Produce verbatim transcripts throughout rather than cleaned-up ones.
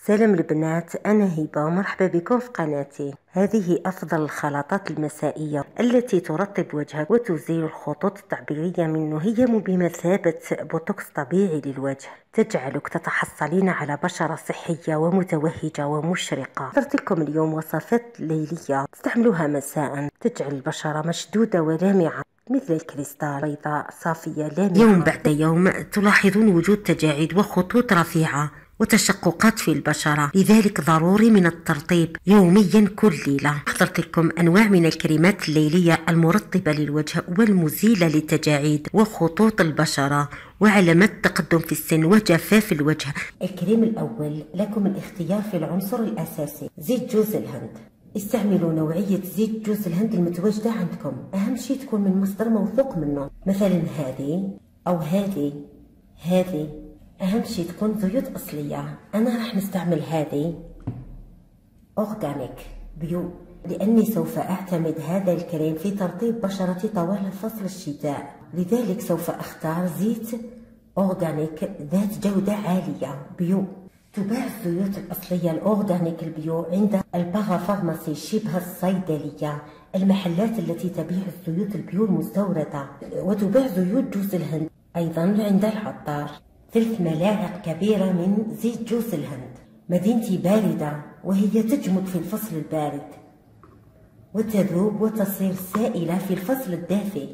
سلام البنات، أنا هبة، مرحبا بكم في قناتي. هذه أفضل الخلطات المسائية التي ترطب وجهك وتزيل الخطوط التعبيرية منه. هي بمثابة بوتوكس طبيعي للوجه، تجعلك تتحصلين على بشرة صحية ومتوهجة ومشرقة. اخترت لكم اليوم وصفات ليلية تستعملوها مساء، تجعل البشرة مشدودة ولامعة مثل الكريستال، بيضاء صافية لامعة. يوم بعد يوم تلاحظون وجود تجاعيد وخطوط رفيعة وتشققات في البشرة، لذلك ضروري من الترطيب يوميا كل ليلة. اخترت لكم أنواع من الكريمات الليلية المرطبة للوجه والمزيلة للتجاعيد وخطوط البشرة وعلامات تقدم في السن وجفاف الوجه. الكريم الأول لكم الاختيار في العنصر الأساسي زيت جوز الهند. استعملوا نوعية زيت جوز الهند المتواجدة عندكم، أهم شيء تكون من مصدر موثوق منه، مثلا هذه أو هذه هذه. أهم شيء تكون زيوت أصلية. أنا راح نستعمل هذه أورغانيك بيو، لأني سوف أعتمد هذا الكريم في ترطيب بشرتي طوال فصل الشتاء، لذلك سوف أختار زيت أورغانيك ذات جودة عالية بيو. تباع الزيوت الأصلية الأورغانيك البيو عند البارافارماسي شبه الصيدلية، المحلات التي تبيع الزيوت البيو المستوردة، وتباع زيوت جوز الهند أيضا عند العطار. ثلاث ملاعق كبيرة من زيت جوز الهند. مدينتي باردة وهي تجمد في الفصل البارد وتذوب وتصير سائلة في الفصل الدافئ.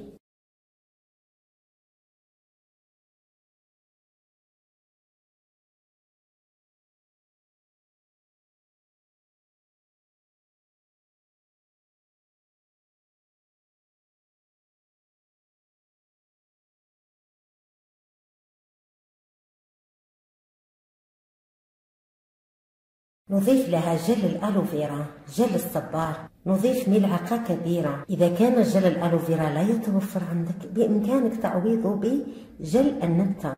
نضيف لها جل الألوفيرا، جل الصبار، نضيف ملعقة كبيرة. إذا كان جل الألوفيرا لا يتوفر عندك بإمكانك تعويضه بجل النبتة.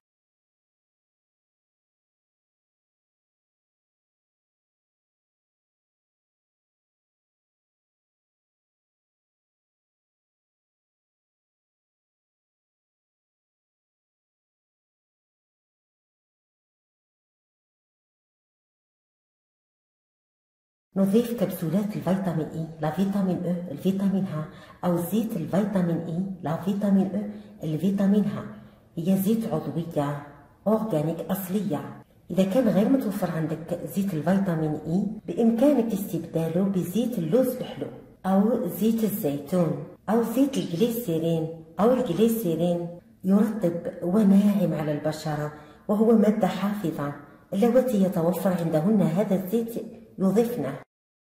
نضيف كبسولات الفيتامين إي، لا فيتامين أو، الفيتامين ه، أو زيت الفيتامين إي، لا فيتامين أو، الفيتامين ه. هي زيت عضوية أورغانيك أصلية. إذا كان غير متوفر عندك زيت الفيتامين إي بإمكانك استبداله بزيت اللوز بحلو أو زيت الزيتون أو زيت الجليسيرين أو الجليسيرين. يرطب وناعم على البشرة وهو مادة حافظة. اللواتي يتوفر عندهن هذا الزيت يضيفنه.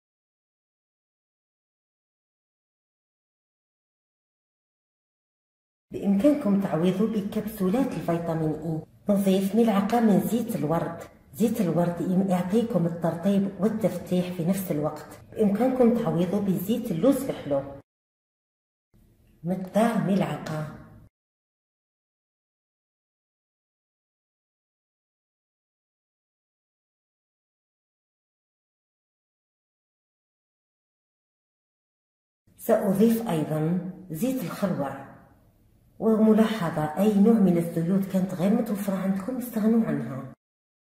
بإمكانكم تعويضه بكبسولات الفيتامين إي. نضيف ملعقة من زيت الورد. زيت الورد يعطيكم الترطيب والتفتيح في نفس الوقت. بإمكانكم تعويضه بزيت اللوز بحلو، مقدار ملعقة. سأضيف أيضا زيت الخروع. وملاحظة، أي نوع من الزيوت كانت غير متوفرة عندكم استغنوا عنها.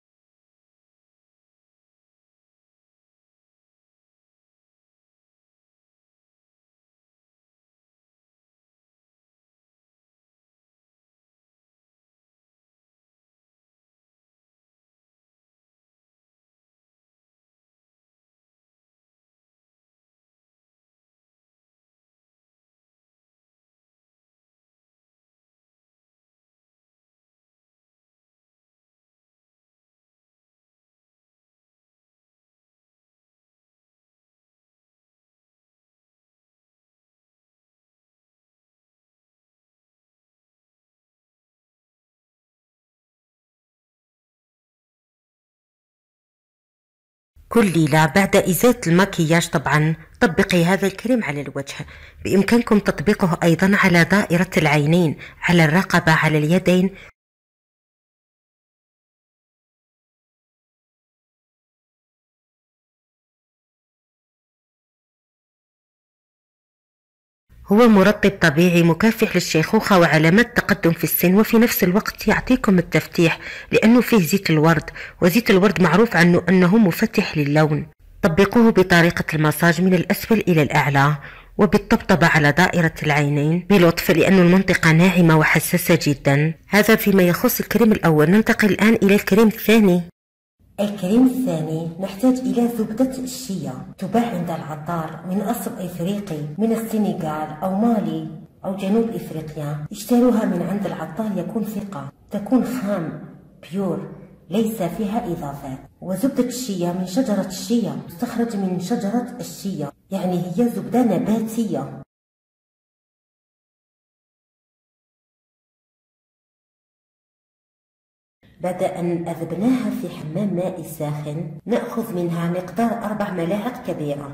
كل ليلة بعد إزالة المكياج طبعا طبقي هذا الكريم على الوجه. بإمكانكم تطبيقه أيضا على دائرة العينين، على الرقبة، على اليدين. هو مرطب طبيعي مكافح للشيخوخة وعلامات تقدم في السن، وفي نفس الوقت يعطيكم التفتيح لأنه فيه زيت الورد، وزيت الورد معروف عنه أنه مفتح للون. طبقوه بطريقة المساج من الأسفل إلى الأعلى وبالطبطبة على دائرة العينين بلطف لأن المنطقة ناعمة وحساسة جدا. هذا فيما يخص الكريم الأول. ننتقل الآن إلى الكريم الثاني. الكريم الثاني نحتاج إلى زبدة الشيا، تباع عند العطار من أصل إفريقي من السنغال أو مالي أو جنوب إفريقيا. اشتروها من عند العطار يكون ثقة، تكون خام بيور ليس فيها إضافات. وزبدة الشيا من شجرة الشيا، تستخرج من شجرة الشيا، يعني هي زبدة نباتية. بعد أن أذبناها في حمام ماء ساخن نأخذ منها مقدار أربع ملاعق كبيرة.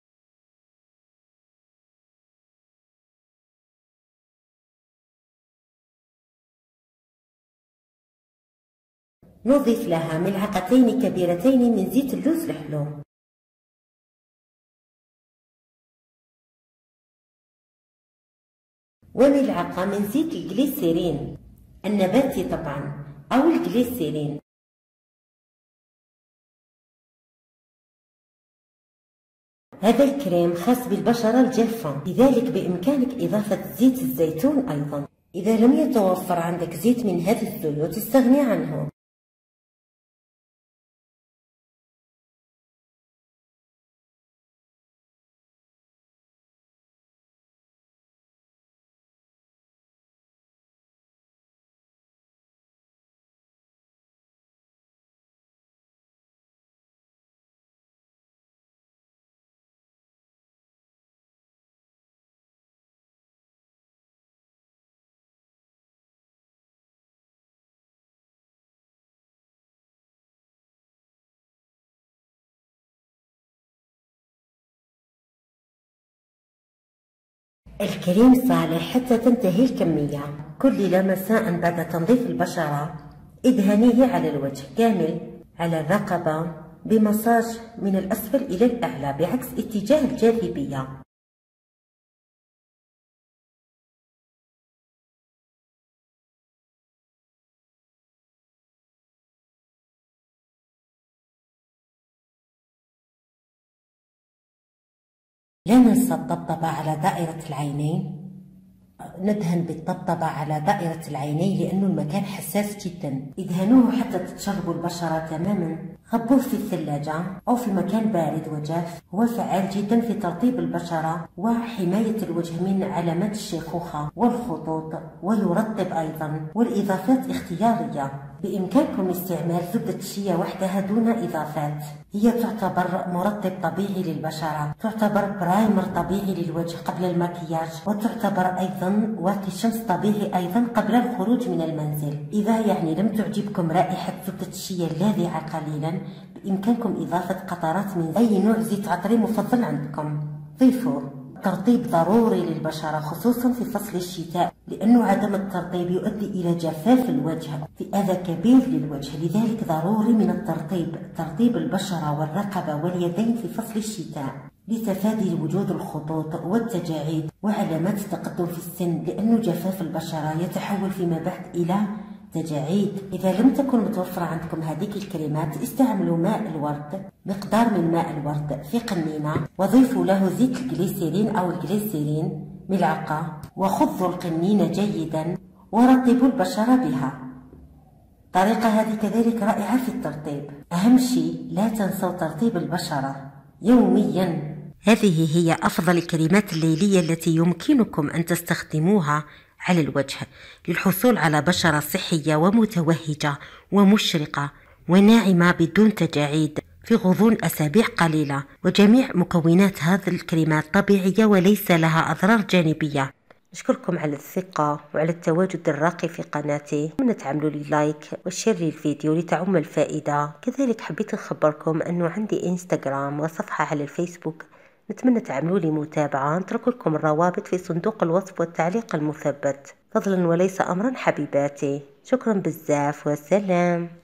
نضيف لها ملعقتين كبيرتين من زيت اللوز الحلو، وملعقة من زيت الجليسيرين النباتي طبعا أو الجليسيرين. هذا الكريم خاص بالبشرة الجافة، لذلك بإمكانك إضافة زيت الزيتون أيضا. إذا لم يتوفر عندك زيت من هذه الزيوت استغني عنه. الكريم صالح حتى تنتهي الكمية. كل ليلة مساء بعد تنظيف البشرة ادهنيه على الوجه كامل، على الرقبة بمساج من الأسفل إلى الأعلى بعكس اتجاه الجاذبية. لا ننسى الطبطبة على دائرة العينين. ندهن بالطبطبة على دائرة العينين لأنه المكان حساس جدا. ادهنوه حتى تتشربوا البشرة تماما. خبوه في الثلاجة أو في مكان بارد وجاف. هو فعال جدا في ترطيب البشرة وحماية الوجه من علامات الشيخوخة والخطوط، ويرطب أيضا، والإضافات اختيارية. بإمكانكم استعمال زبدة الشيا وحدها دون إضافات. هي تعتبر مرطب طبيعي للبشرة، تعتبر برايمر طبيعي للوجه قبل المكياج، وتعتبر أيضا واقي شمس طبيعي أيضا قبل الخروج من المنزل. إذا يعني لم تعجبكم رائحة زبدة الشيا اللاذعة قليلا، بإمكانكم إضافة قطرات من أي نوع زيت عطري مفضل عندكم، ضيفوه. ترطيب ضروري للبشرة خصوصا في فصل الشتاء، لأنه عدم الترطيب يؤدي إلى جفاف الوجه، في أذى كبير للوجه. لذلك ضروري من الترطيب، ترطيب البشرة والرقبة واليدين في فصل الشتاء لتفادي وجود الخطوط والتجاعيد وعلامات التقدم في السن، لأن جفاف البشرة يتحول فيما بعد إلى تجاعيد. إذا لم تكن متوفرة عندكم هذه الكريمات استعملوا ماء الورد، مقدار من ماء الورد في قنينة، وضيفوا له زيت الجليسيرين أو الجليسيرين ملعقة، وخضوا القنينة جيدا ورطبوا البشرة بها. الطريقة هذه كذلك رائعة في الترطيب. أهم شيء لا تنسوا ترطيب البشرة يوميا. هذه هي أفضل الكريمات الليلية التي يمكنكم أن تستخدموها على الوجه للحصول على بشرة صحية ومتوهجة ومشرقة وناعمة بدون تجاعيد في غضون أسابيع قليلة. وجميع مكونات هذه الكريمات طبيعية وليس لها أضرار جانبية. أشكركم على الثقة وعلى التواجد الراقي في قناتي. من تعملوا لي لايك وشير للفيديو لتعم الفائدة. كذلك حبيت أخبركم أنه عندي إنستغرام وصفحة على الفيسبوك، نتمنى تعملوا لي متابعة. نترك لكم الروابط في صندوق الوصف والتعليق المثبت، فضلا وليس أمرا حبيباتي. شكرا بزاف والسلام.